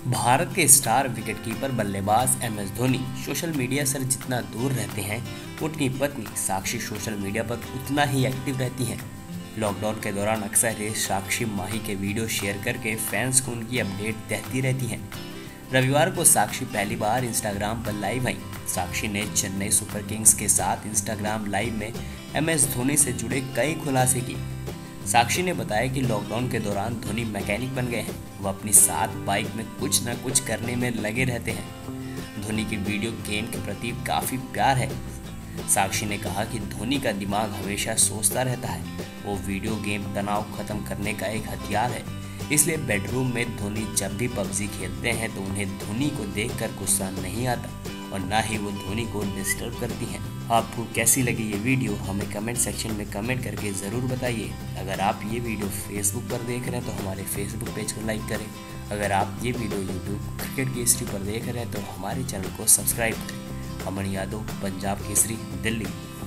भारत के star wicketkeeper बल्लेबाज M S Dhoni social media से जितना दूर रहते हैं, उनकी पत्नी साक्षी सोशल मीडिया पर उतना ही एक्टिव रहती हैं। लॉकडाउन के दौरान अक्सर ये साक्षी माही के वीडियो शेयर करके फैंस को उनकी अपडेट देती रहती हैं। रविवार को साक्षी पहली बार इंस्टाग्राम पर लाइव आई। साक्षी ने चेन्नई सुपर किंग्स के साथ इंस्टाग्राम लाइव में एम एस धोनी से जुड़े कई खुलासे की। साक्षी ने बताया कि लॉकडाउन के दौरान धोनी मैकेनिक बन गए हैं। वह अपनी 7 बाइक में कुछ न कुछ करने में लगे रहते हैं। धोनी की वीडियो गेम के प्रति काफ़ी प्यार है। साक्षी ने कहा कि धोनी का दिमाग हमेशा सोचता रहता है। वो वीडियो गेम तनाव खत्म करने का एक हथियार है, इसलिए बेडरूम में धोनी जब भी पबजी खेलते हैं तो उन्हें धोनी को देखकर गुस्सा नहीं आता और ना ही वो धोनी को डिस्टर्ब करती हैं। आपको कैसी लगी ये वीडियो हमें कमेंट सेक्शन में कमेंट करके ज़रूर बताइए। अगर आप ये वीडियो फेसबुक पर देख रहे हैं तो हमारे फेसबुक पेज को लाइक करें। अगर आप ये वीडियो यूट्यूब क्रिकेट केसरी पर देख रहे हैं तो हमारे चैनल को सब्सक्राइब करें। अमन यादव, पंजाब केसरी, दिल्ली।